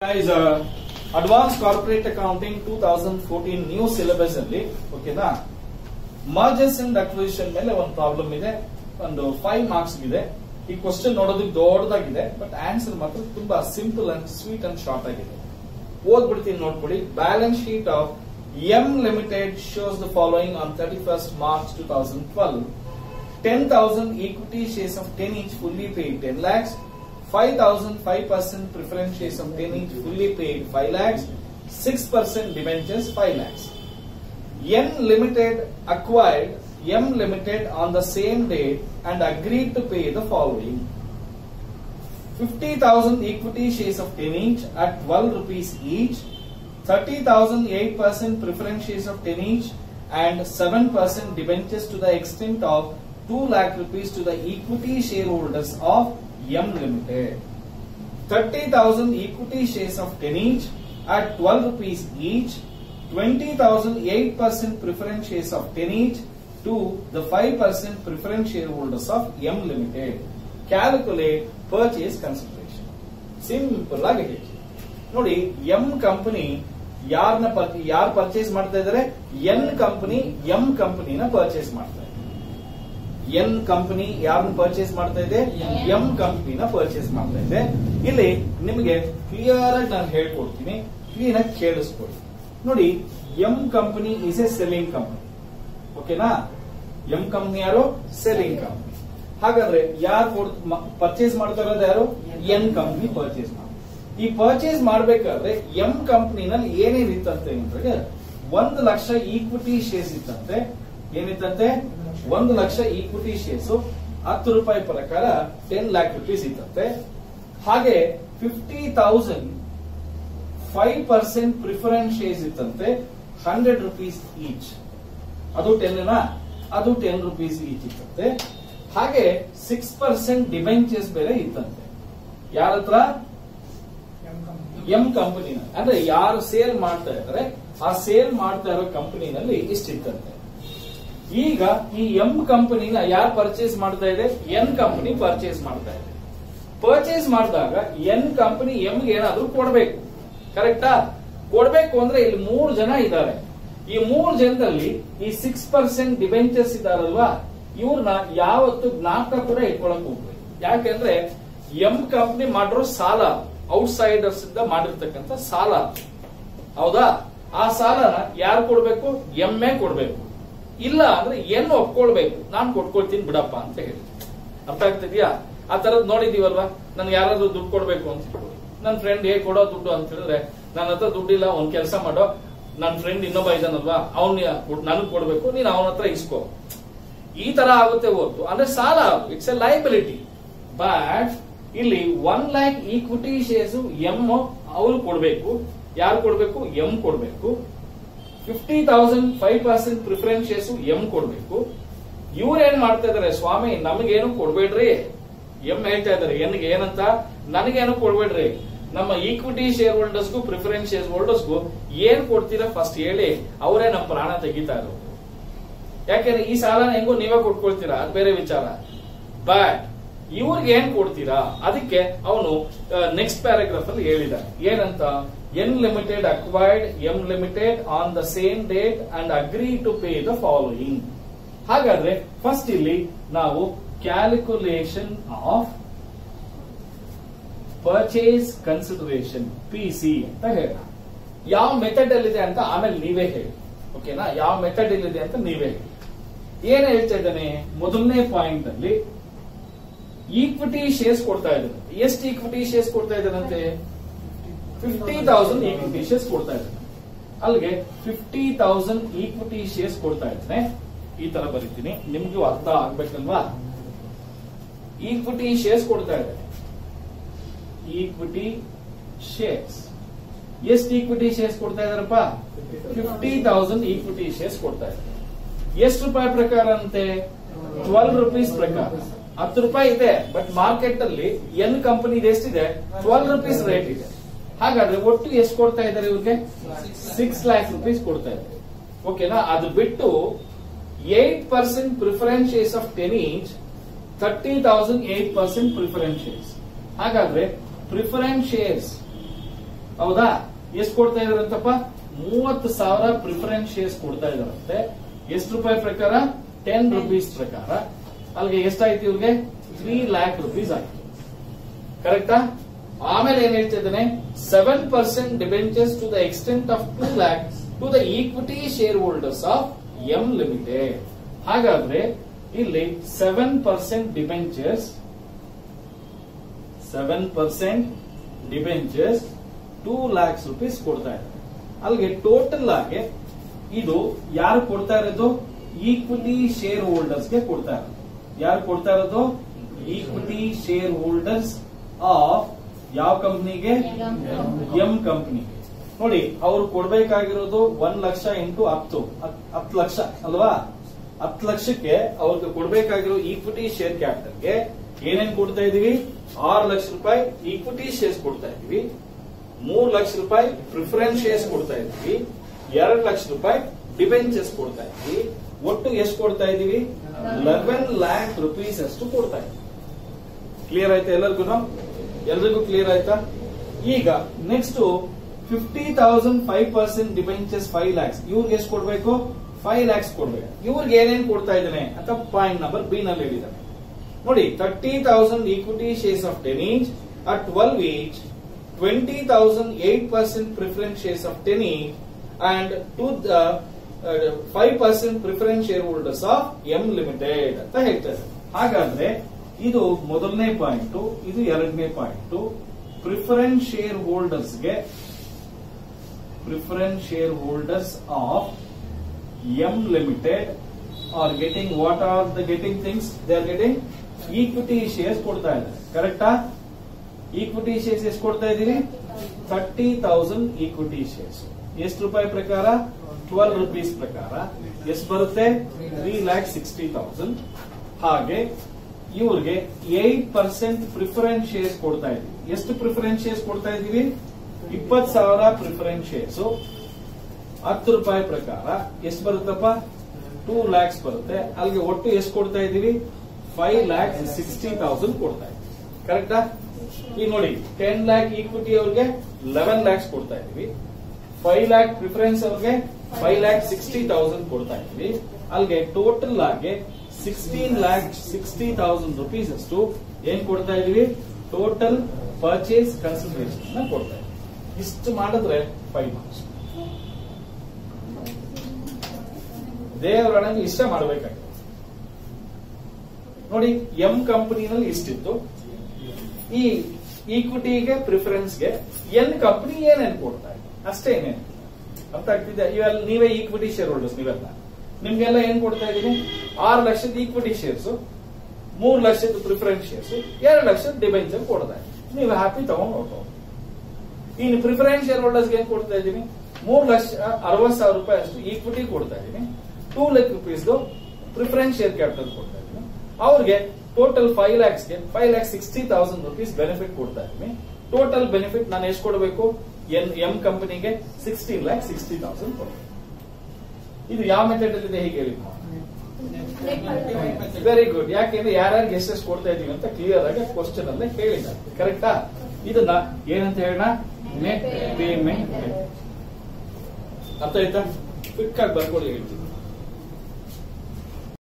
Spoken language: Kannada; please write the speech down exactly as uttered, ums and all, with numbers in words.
Guys, uh, Advanced Corporate Accounting twenty fourteen new syllabus ಅಲ್ಲಿ ಓಕೆನಾ ಮರ್ಜರ್ಸ್ ಅಂಡ್ ಅಕ್ವಿಸಿಷನ್ ಮೇಲೆ ಒಂದು ಪ್ರಾಬ್ಲಮ್ ಇದೆ, ಒಂದು ಫೈವ್ ಮಾರ್ಕ್ಸ್ ಇದೆ. ಈ ಕ್ವಶನ್ ನೋಡೋದಕ್ಕೆ ದೊಡ್ಡದಾಗಿದೆ, ಬಟ್ ಆನ್ಸರ್ ಮಾತ್ರ ತುಂಬಾ simple and sweet and short ಆಗಿದೆ. ಓದ್ಬಿಡ್ತೀನಿ ನೋಡ್ಕೊಳ್ಳಿ. Balance sheet of M limited shows the following on thirty first March two thousand twelve. ten thousand equity shares of ten each fully paid ten lakhs, five thousand five percent preference shares of ten each fully paid five lakhs, six percent debentures five lakhs. N Limited acquired M Limited on the same date and agreed to pay the following: fifty thousand equity shares of ten each at twelve rupees each, thirty thousand eight percent preference shares of ten each, and seven percent debentures to the extent of two lakh rupees to the equity shareholders of M Limited. thirty thousand equity shares of ten each at twelve rupees each, twenty thousand eight percent preference shares of ten each to the five percent preference shareholders of M Limited. Calculate purchase consideration. Simple ಆಗಿದೆ ನೋಡಿ. M ಕಂಪನಿ ಯಾರನ್ನ ಯಾರು ಪರ್ಚೇಸ್ ಮಾಡ್ತಾ ಇದ್ದಾರೆ? N ಕಂಪನಿ M ಕಂಪನಿನ ಪರ್ಚೇಸ್ ಮಾಡ್ತಾ ಇದೆ. ಎನ್ ಕಂಪನಿ ಯಾರನ್ನ ಪರ್ಚೇಸ್ ಮಾಡ್ತಾ ಇದೆ? ಎಂ ಕಂಪನಿನ ಪರ್ಚೇಸ್ ಮಾಡ್ತಾ ಇದೆ. ಇಲ್ಲಿ ನಿಮಗೆ ಕ್ಲಿಯರ್ ಆಗಿ ನಾನು ಹೇಳ್ಕೊಡ್ತೀನಿ, ಕ್ಲೀನ್ ಆಗಿ ಕೇಳಿಸ್ಕೊಳ್ಳಿ ನೋಡಿ. M company is a selling company, ಓಕೆನಾ? ಎಂ ಕಂಪನಿ ಯಾರು? Selling company. ಹಾಗಾದ್ರೆ ಯಾರು ಪರ್ಚೇಸ್ ಮಾಡ್ತಾ ಇರೋದು? ಯಾರು? ಎನ್ ಕಂಪನಿ ಪರ್ಚೇಸ್ ಮಾಡಿ. ಈ ಪರ್ಚೇಸ್ ಮಾಡ್ಬೇಕಾದ್ರೆ ಎಂ ಕಂಪನಿನಲ್ಲಿ ಏನೇನ್ ಇತ್ತಂತೆ ಅಂದ್ರೆ, ಒಂದು ಲಕ್ಷ ಈಕ್ವಿಟಿ ಶೇರ್ಸ್ ಇತ್ತಂತೆ. ಏನಿತ್ತಂತೆ? ಒಂದು ಲಕ್ಷ ಈಕ್ವಿಟಿ ಶೇರ್ಸ್ ಹತ್ತು ರೂಪಾಯಿ ಪ್ರಕಾರ ಟೆನ್ ಲ್ಯಾಕ್ ರುಪೀಸ್ ಇತ್ತಂತೆ. ಹಾಗೆ fifty thousand five percent preference shares ಇತ್ತಂತೆ, ಹಂಡ್ರೆಡ್ ರುಪೀಸ್ ಈಚ್. ಅದು ಟೆನ್ ಅದು ಟೆನ್ ರುಪೀಸ್ ಈಚ್ ಇತ್ತಂತೆ. ಹಾಗೆ ಸಿಕ್ಸ್ ಪರ್ಸೆಂಟ್ ಡಿಬೆಂಚರ್ಸ್ ಬೇರೆ ಇತ್ತಂತೆ. ಯಾರ ಹತ್ರ? ಎಂ ಕಂಪನಿನ. ಅಂದ್ರೆ ಯಾರು ಸೇಲ್ ಮಾಡ್ತಾ ಇದ್ದಾರೆ ಆ ಸೇಲ್ ಮಾಡ್ತಾ ಇರೋ ಕಂಪನಿನಲ್ಲಿ ಇಷ್ಟಿತ್ತಂತೆ. ಈಗ ಈ ಎಂ ಕಂಪನಿನ ಯಾರು ಪರ್ಚೇಸ್ ಮಾಡ್ತಾ ಇದೆ? ಎನ್ ಕಂಪನಿ ಪರ್ಚೇಸ್ ಮಾಡ್ತಾ ಇದೆ. ಪರ್ಚೇಸ್ ಮಾಡಿದಾಗ ಎನ್ ಕಂಪನಿ ಎಂಗೆ ಏನಾದ್ರೂ ಕೊಡಬೇಕು, ಕರೆಕ್ಟಾ? ಕೊಡಬೇಕು ಅಂದ್ರೆ ಇಲ್ಲಿ ಮೂರು ಜನ ಇದ್ದಾರೆ. ಈ ಮೂರು ಜನದಲ್ಲಿ ಈ ಸಿಕ್ಸ್ ಪರ್ಸೆಂಟ್ ಡಿಬೆಂಚರ್ಸ್ ಇದಾರಲ್ವಾ, ಇವ್ರನ್ನ ಯಾವತ್ತು ಜ್ಞಾಪಕ ಕೂಡ ಇಟ್ಕೊಳಕ್ ಹೋಗ್ಬೇಕು. ಯಾಕೆಂದ್ರೆ ಎಂ ಕಂಪನಿ ಮಾಡಿರೋ ಸಾಲ, ಔಟ್ಸೈಡರ್ಸ್ ಇಂದ ಮಾಡಿರ್ತಕ್ಕಂಥ ಸಾಲ, ಹೌದಾ? ಆ ಸಾಲನ ಯಾರು ಕೊಡ್ಬೇಕು? ಎಮ್ಮೆ ಕೊಡ್ಬೇಕು. ಇಲ್ಲ ಅಂದ್ರೆ ಏನು ಒಪ್ಕೊಳ್ಬೇಕು, ನಾನ್ ಕೊಟ್ಕೊಳ್ತೀನಿ ಬಿಡಪ್ಪ ಅಂತ ಹೇಳಿ. ಅರ್ಥ ಆಗ್ತಿದ್ಯಾ? ಆ ತರದ್ ನೋಡಿದೀವಲ್ವಾ. ನನ್ಗೆ ಯಾರಾದ್ರೂ ದುಡ್ಡು ಕೊಡ್ಬೇಕು ಅಂತ ಹೇಳಿ, ನನ್ ಫ್ರೆಂಡ್ ಹೇಗೆ ಕೊಡೋ ದುಡ್ಡು ಅಂತ ಹೇಳಿದ್ರೆ, ನನ್ನ ಹತ್ರ ದುಡ್ಡಿಲ್ಲ, ಒಂದ್ ಕೆಲಸ ಮಾಡೋ, ನನ್ ಫ್ರೆಂಡ್ ಇನ್ನೊಬ್ಬ ಇದ್ದಾನಲ್ವಾ, ಅವ್ನ ನನಗ್ ಕೊಡ್ಬೇಕು, ನೀನ್ ಅವನ ಹತ್ರ ಇಸ್ಕೋ. ಈ ತರ ಆಗುತ್ತೆ ಹೊರತು ಅಂದ್ರೆ ಸಾಲ, ಇಟ್ಸ್ ಎ ಲೈಬಿಲಿಟಿ. ಬಟ್ ಇಲ್ಲಿ one lakh equity shares M ಅವ್ರು ಕೊಡ್ಬೇಕು. ಯಾರು ಕೊಡ್ಬೇಕು? ಎಂ ಕೊಡ್ಬೇಕು. Fifty thousand five percent preference shares M ಕೊಡ್ಬೇಕು. ಇವ್ರು ಏನ್ ಮಾಡ್ತಾ ಇದಾರೆ? ಸ್ವಾಮಿ ನಮಗೇನು ಕೊಡ್ಬೇಡ್ರಿ. ಎಂ ಹೇಳ್ತಾ ಇದಾರೆ ಎನ್ಗೆ ಏನಂತ? ನನಗೇನು ಕೊಡ್ಬೇಡ್ರಿ, ನಮ್ಮ ಈಕ್ವಿಟಿ ಶೇರ್ ಹೋಲ್ಡರ್ಸ್ಗೂ ಪ್ರಿಫರೆನ್ಸ್ ಶೇರ್ ಹೋಲ್ಡರ್ಸ್ಗೂ ಏನ್ ಕೊಡ್ತೀರಾ ಫಸ್ಟ್ ಹೇಳಿ. ಅವರೇ ನಮ್ಮ ಪ್ರಾಣ ತೆಗಿತಾ ಇರೋದು. ಯಾಕೆಂದ್ರೆ ಈ ಸಾಲನ ಹೆಂಗೋ ನೀವೇ ಕೊಟ್ಕೊಳ್ತೀರಾ, ಅದು ಬೇರೆ ವಿಚಾರ. ಬಟ್ ಇವ್ರಿಗೆ ಏನ್ ಕೊಡ್ತೀರಾ? ಅದಕ್ಕೆ ಅವನು ನೆಕ್ಸ್ಟ್ ಪ್ಯಾರಾಗ್ರಾಫ್ ಅಲ್ಲಿ ಹೇಳಿದ ಏನಂತ? N limited acquired M limited on the same date and agree to pay the following. ಹಾಗಾದ್ರೆ ಫಸ್ಟ್ ಇಲ್ಲಿ ನಾವು calculation of purchase consideration P C ಅಂತ ಹೇಳ. ಯಾವ ಮೆಥಡ್ ಅಲ್ಲಿದೆ ಅಂತ ಆಮೇಲೆ ನೀವೇ ಹೇಳಿ, ಓಕೆನಾ? ಯಾವ ಮೆಥಡ್ ಇಲ್ಲಿದೆ ಅಂತ ನೀವೇ ಹೇಳಿ. ಏನ್ ಹೇಳ್ತಾ ಇದ್ದಾನೆ? ಮೊದಲನೇ ಪಾಯಿಂಟ್ ಅಲ್ಲಿ ಈಕ್ವಿಟಿ ಶೇರ್ಸ್ ಕೊಡ್ತಾ ಇದ್ದಾನೆ. ಎಷ್ಟು ಈಕ್ವಿಟಿ ಶೇರ್ಸ್ ಕೊಡ್ತಾ ಇದ್ದಾನಂತೆ? ಫಿಫ್ಟಿ ತೌಸಂಡ್ ಈಕ್ವಿಟಿ ಶೇರ್ಸ್ ಕೊಡ್ತಾ ಇದ್ದಾನೆ. ಅಲ್ಲಿಗೆ ಫಿಫ್ಟಿ ತೌಸಂಡ್ ಈಕ್ವಿಟಿ ಶೇರ್ಸ್ ಕೊಡ್ತಾ ಇದ್ದಾನೆ. ಈ ತರ ಬರೀತೀನಿ, ನಿಮ್ಗೂ ಅರ್ಥ ಆಗ್ಬೇಕಲ್ವಾ? ಈಕ್ವಿಟಿ ಶೇರ್ಸ್ ಕೊಡ್ತಾ ಇದ್ದಾನೆ. ಈಕ್ವಿಟಿ ಶೇರ್ಸ್ ಎಷ್ಟು ಈಕ್ವಿಟಿ ಶೇರ್ಸ್ ಕೊಡ್ತಾ ಇದಾರಪ್ಪ? ಫಿಫ್ಟಿ ತೌಸಂಡ್ ಈಕ್ವಿಟಿ ಶೇರ್ಸ್ ಕೊಡ್ತಾ ಇದ್ದಾರೆ. ಎಷ್ಟು ರೂಪಾಯಿ ಪ್ರಕಾರ ಅಂತೆ? ಟ್ವೆಲ್ವ್ ರುಪೀಸ್ ಪ್ರಕಾರ. ಹತ್ತು ರೂಪಾಯಿ ಇದೆ, ಬಟ್ ಮಾರ್ಕೆಟ್ ಅಲ್ಲಿ ಎನ್ ಕಂಪನಿ ಎಷ್ಟಿದೆ? ಟ್ವೆಲ್ವ್ ರುಪೀಸ್ ರೇಟ್ ಇದೆ. ಹಾಗಾದ್ರೆ ಒಟ್ಟು ಎಷ್ಟು ಕೊಡ್ತಾ ಇದ್ದಾರೆ ಇವ್ರಿಗೆ? ಸಿಕ್ಸ್ ಲ್ಯಾಕ್ ರುಪೀಸ್ ಕೊಡ್ತಾ ಇದ್ದಾರೆ, ಓಕೆನಾ? ಅದು ಬಿಟ್ಟು eight percent preference shares of ten each, thirty thousand eight percent preference shares. ಹಾಗಾದ್ರೆ ಪ್ರಿಫರೆನ್ಸ್ ಶೇರ್ಸ್ ಹೌದಾ? ಎಷ್ಟು ಕೊಡ್ತಾ ಇದಾರಂತಪ್ಪ? ಮೂವತ್ತು ಸಾವಿರ ಪ್ರಿಫರೆನ್ಸ್ ಶೇರ್ಸ್ ಕೊಡ್ತಾ ಇದಾರಂತೆ. ಎಷ್ಟು ರೂಪಾಯಿ ಪ್ರಕಾರ? ಟೆನ್ ರುಪೀಸ್ ಪ್ರಕಾರ. ಅಲ್ಲಿಗೆ ಎಷ್ಟಾಯ್ತು ಇವ್ರಿಗೆ? ತ್ರೀ ಲ್ಯಾಕ್ ರುಪೀಸ್ ಆಯ್ತು. ಕರೆಕ್ಟಾ? ಆಮೇಲೆ ಏನ್ ಹೇಳ್ತಾ ಇದ್ದಾನೆ? Seven percent debentures to the extent of two lakh to the equity share holders of M limited. ಹಾಗಾದ್ರೆ ಇಲ್ಲಿ seven percent debentures seven percent debentures two lakhs rupees ಕೊಡ್ತಾ ಇದ್ದಾರೆ. ಅಲ್ಲಿಗೆ ಟೋಟಲ್ ಆಗಿ ಇದು ಯಾರು ಕೊಡ್ತಾ ಇರೋದು? ಈಕ್ವಿಟಿ ಶೇರ್ ಹೋಲ್ಡರ್ಸ್ ಗೆ ಕೊಡ್ತಾ ಇರೋದು. ಯಾರು ಕೊಡ್ತಾ ಇರೋದು? ಈಕ್ವಿಟಿ ಶೇರ್ ಹೋಲ್ಡರ್ಸ್ ಆಫ್ ಯಾವ ಕಂಪನಿಗೆ? ಎಂ ಕಂಪನಿಗೆ. ನೋಡಿ, ಅವ್ರು ಕೊಡ್ಬೇಕಾಗಿರೋದು ಒಂದ್ ಲಕ್ಷ ಇಂಟು ಹತ್ತು ಹತ್ತು ಲಕ್ಷ ಅಲ್ವಾ? ಹತ್ತು ಲಕ್ಷಕ್ಕೆ ಅವ್ರಿಗೆ ಕೊಡ್ಬೇಕಾಗಿರೋ ಈಕ್ವಿಟಿ ಶೇರ್ ಕ್ಯಾಪಿಟಲ್ಗೆ ಏನೇನ್ ಕೊಡ್ತಾ ಇದೀವಿ? ಆರು ಲಕ್ಷ ರೂಪಾಯಿ ಈಕ್ವಿಟಿ ಶೇರ್ಸ್ ಕೊಡ್ತಾ ಇದೀವಿ, ಮೂರು ಲಕ್ಷ ರೂಪಾಯಿ ಪ್ರಿಫರೆನ್ಸ್ ಶೇರ್ಸ್ ಕೊಡ್ತಾ ಇದೀವಿ, ಎರಡು ಲಕ್ಷ ರೂಪಾಯಿ ಡಿಬೆಂಚರ್ಸ್ ಕೊಡ್ತಾ ಇದೀವಿ. ಒಟ್ಟು ಎಷ್ಟು ಕೊಡ್ತಾ ಇದೀವಿ? ಲೆವೆನ್ ಲ್ಯಾಕ್ ರುಪೀಸ್ ಅಷ್ಟು ಕೊಡ್ತಾ ಇದೀವಿ. ಕ್ಲಿಯರ್ ಆಯ್ತಾ ಎಲ್ಲರಿಗೂ? ಎಲ್ರಿಗೂ ಕ್ಲಿಯರ್ ಆಯ್ತಾ? ಈಗ next fifty thousand five percent debentures five lakhs. ಇವ್ರಿಗೆ ಎಷ್ಟು ಕೊಡ್ಬೇಕು? ಫೈವ್ ಲ್ಯಾಕ್ಸ್ ಕೊಡ್ಬೇಕು. ಇವ್ರಿಗೆ ಏನೇನ್ ಕೊಡ್ತಾ ಇದ್ದಾನೆ ಅಂತ ಪಾಯಿಂಟ್ ನಂಬರ್ ಬಿ ನಲ್ಲಿ ಹೇಳಿದ್ದಾನೆ. ನೋಡಿ, thirty thousand equity shares of ten each at twelve each, twenty thousand eight percent preference shares of ten each and to the five percent preference share holders of M limited ಅಂತ ಹೇಳ್ತಾರೆ. ಹಾಗಾದ್ರೆ ಇದು ಮೊದಲನೇ ಪಾಯಿಂಟ್, ಇದು ಎರಡನೇ ಪಾಯಿಂಟ್. ಪ್ರಿಫರೆನ್ಸ್ ಶೇರ್ ಹೋಲ್ಡರ್ಸ್ಗೆ preference share holders of M limited are getting what are the getting things? They are getting equity shares ಕೊಡ್ತಾ ಇದ್ದಾರೆ. ಕರೆಕ್ಟಾ? ಈಕ್ವಿಟಿ ಶೇರ್ಸ್ ಎಷ್ಟು ಕೊಡ್ತಾ ಇದ್ದೀವಿ? Thirty thousand equity shares. ಎಷ್ಟು ರೂಪಾಯಿ ಪ್ರಕಾರ? ಟ್ವೆಲ್ವ್ ರುಪೀಸ್ ಪ್ರಕಾರ. ಎಷ್ಟು ಬರುತ್ತೆ? Three lakh sixty thousand. ಹಾಗೆ ಇವ್ರಿಗೆ ಏಟ್ ಪರ್ಸೆಂಟ್ ಪ್ರಿಫರೆನ್ಸ್ ಶೇರ್ಸ್ ಕೊಡ್ತಾ ಇದೀವಿ. ಎಷ್ಟು ಪ್ರಿಫರೆನ್ಸ್ ಶೇರ್ಸ್ ಕೊಡ್ತಾ ಇದೀವಿ? ಇಪ್ಪತ್ತು ಸಾವಿರ ಪ್ರಿಫರೆನ್ಸ್ ಶೇರ್ಸ್. ಹತ್ತು ರೂಪಾಯಿ ಪ್ರಕಾರ ಎಷ್ಟು ಬರುತ್ತಪ್ಪ? ಟೂ ಲ್ಯಾಕ್ಸ್ ಬರುತ್ತೆ. ಅಲ್ಲಿಗೆ ಒಟ್ಟು ಎಷ್ಟು ಕೊಡ್ತಾ ಇದೀವಿ? ಫೈವ್ ಲ್ಯಾಕ್ ಸಿಕ್ಸ್ಟಿ ತೌಸಂಡ್ ಕೊಡ್ತಾ ಇದೀವಿ. ಕರೆಕ್ಟಾ? ಈಗ ನೋಡಿ, ಟೆನ್ ಲ್ಯಾಕ್ ಈಕ್ವಿಟಿ ಅವ್ರಿಗೆ ಲೆವೆನ್ ಲ್ಯಾಕ್ಸ್ ಕೊಡ್ತಾ ಇದೀವಿ, ಫೈವ್ ಲ್ಯಾಕ್ ಪ್ರಿಫರೆನ್ಸ್ ಅವ್ರಿಗೆ ಫೈವ್ ಲ್ಯಾಕ್ ಸಿಕ್ಸ್ಟಿ ತೌಸಂಡ್ ಕೊಡ್ತಾ ಇದೀವಿ. ಅಲ್ಲಿಗೆ ಟೋಟಲ್ ಆಗಿ sixteen lakh sixty thousand rupees ಅಷ್ಟು ಏನ್ ಕೊಡ್ತಾ ಇದೀವಿ? ಟೋಟಲ್ ಪರ್ಚೇಸ್ ಕನ್ಸಿಡರೇಷನ್ ಕೊಡ್ತಾ ಇದೀವಿ. ಇಷ್ಟು ಮಾಡಿದ್ರೆ ಫೈವ್ ಮಾರ್ಕ್ಸ್. ದೇವರೊಳಗೆ ಇಷ್ಟ ಮಾಡಬೇಕಾಗಿದೆ. ನೋಡಿ, ಎಂ ಕಂಪನಿನಲ್ಲಿ ಇಷ್ಟಿತ್ತು. ಈ ಈಕ್ವಿಟಿಗೆ ಪ್ರಿಫರೆನ್ಸ್ಗೆ ಎನ್ ಕಂಪನಿ ಏನೇನು ಕೊಡ್ತಾ ಇದೆ ಅಷ್ಟೇ. ಏನೇನು ಅರ್ಥ ಆಗ್ತಿದೆ? ಇವೆಲ್ಲ ನೀವೇ ಈಕ್ವಿಟಿ ಶೇರ್ ಹೋಲ್ಡರ್ಸ್. ನೀವೆಲ್ಲ ನಿಮ್ಗೆಲ್ಲ ಏನ್ ಕೊಡ್ತಾ ಇದೀನಿ? ಆರು ಲಕ್ಷದ ಈಕ್ವಿಟಿ ಶೇರ್ಸ್, ಮೂರು ಲಕ್ಷದ ಪ್ರಿಫರೆನ್ಸ್ ಶೇರ್ಸ್, ಎರಡು ಲಕ್ಷದ ಡಿಬೆಂಚರ್ ಕೊಡ್ತಾ ಇದ್ದೀನಿ. ನೀವು ಹ್ಯಾಪಿ ತಗೊಂಡು ಹೊರಟು. ಇನ್ನು ಪ್ರಿಫರೆನ್ಸ್ ಶೇರ್ ಹೋಲ್ಡರ್ಸ್ ಏನ್ ಕೊಡ್ತಾ ಇದ್ದೀನಿ? ಮೂರು ಲಕ್ಷ ಅರವತ್ತು ಸಾವಿರ ರೂಪಾಯಿ ಅಷ್ಟು ಈಕ್ವಿಟಿ ಕೊಡ್ತಾ ಇದ್ದೀನಿ, two lakh rupees preference share capital ಕೊಡ್ತಾ ಇದ್ದೀನಿ. ಅವ್ರಿಗೆ ಟೋಟಲ್ ಫೈವ್ ಲ್ಯಾಕ್ಸ್ಗೆ five lakh sixty thousand rupees benefit ಕೊಡ್ತಾ ಇದ್ದೀನಿ. ಟೋಟಲ್ ಬೆನಿಫಿಟ್ ನಾನು ಎಷ್ಟು ಕೊಡಬೇಕು? ಎನ್ ಎಂ ಕಂಪನಿಗೆ ಸಿಕ್ಸ್ಟೀನ್ ಲ್ಯಾಕ್ ಸಿಕ್ಸ್ಟಿ ತೌಸಂಡ್ ಕೊಡಬೇಕು. ಇದು ಯಾವ ಮೆಥಡ್ ಅಲ್ಲಿ ಇದೆ ಹೀಗೆ ಹೇಳಿ? Very good. ಯಾಕೆಂದ್ರೆ ಯಾರ್ಯಾರಿಗೆ ಎಷ್ಟೆಷ್ಟು ಕೊಡ್ತಾ ಇದೀವಿ ಅಂತ ಕ್ಲಿಯರ್ ಆಗಿ ಕ್ವಶನ್ ಅಲ್ಲೇ ಹೇಳಿದ್ದಾರೆ. ಕರೆಕ್ಟಾ? ಇದನ್ನ ಏನಂತ ಹೇಳೋಣ? Net payment. ಅರ್ಥ ಆಯ್ತಾ? ಕ್ವಿಕ್ ಆಗಿ ಬರ್ಕೊಳ್ಳಿ ಹೇಳ್ತೀನಿ.